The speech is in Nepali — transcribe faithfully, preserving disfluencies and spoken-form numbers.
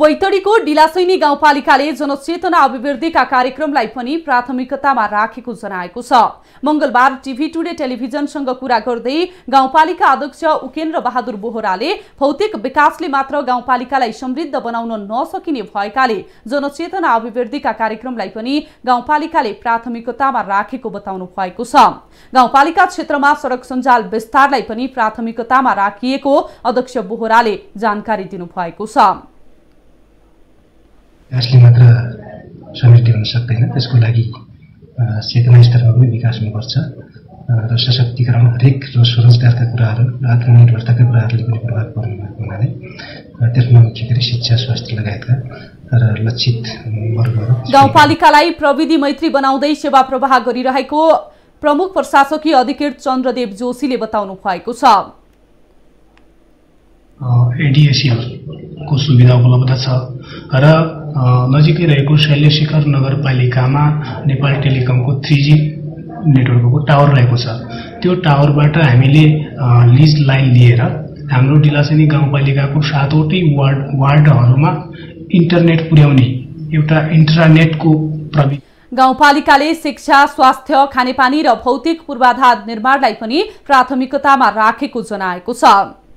बैतडीको डिलासैनी गाउँपालिकाले जनचेतना अभिवृद्धिका कार्यक्रमलाई पनि प्राथमिकतामा राखेको जनाएको छ। मंगलबार टिभी टुडे टेलिभिजनसँग कुरा गर्दै गाउँपालिका अध्यक्ष उकेन्द्र बहादुर बोहराले भौतिक विकासले मात्र गाउँपालिकालाई समृद्ध बनाउन नसकिने भएकाले जनचेतना अभिवृद्धिका कार्यक्रमलाई पनि गाउँपालिकाले प्राथमिकतामा राखेको बताउनु भएको छ। गाउँपालिका क्षेत्रमा सडक सञ्जाल विस्तारलाई पनि प्राथमिकतामा राखिएको अध्यक्ष बोहराले जानकारी दिनुभएको छ। विकासले मात्र समृद्धि हुन सक्दैन, त्यसको लागि चेतना स्तरमा पनि विकास हुनुपर्छ र सशक्तिकरण हरेक स्वरोजगारका कुराहरू आत्मनिर्भरताका कुराहरूले पनि प्रभाव पर्ने भएको हुनाले त्यसमा मुख्य गरी शिक्षा, स्वास्थ्य लगायतका र लक्षित वर्गहरू गाउँपालिकालाई प्रविधि मैत्री बनाउँदै सेवा प्रवाह गरिरहेको प्रमुख प्रशासकीय अधिकृत चन्द्रदेव जोशीले बताउनु भएको छ। एडिएसीको सुविधा उपलब्ध छ र नजिकै रहेको शैल्यशिखर नगरपालिकामा नेपाल टेलिकमको थ्री जी नेटवर्कको टावर रहेको छ। त्यो टावरबाट हामीले लिज लाइन लिएर हाम्रो डिलासैनी गाउँपालिकाको सातवटै वार्ड वार्डहरूमा इन्टरनेट पुर्याउने एउटा इन्टरनेटको प्रविधि गाउँपालिकाले शिक्षा, स्वास्थ्य, खानेपानी र भौतिक पूर्वाधार निर्माणलाई पनि प्राथमिकतामा राखेको जनाएको छ।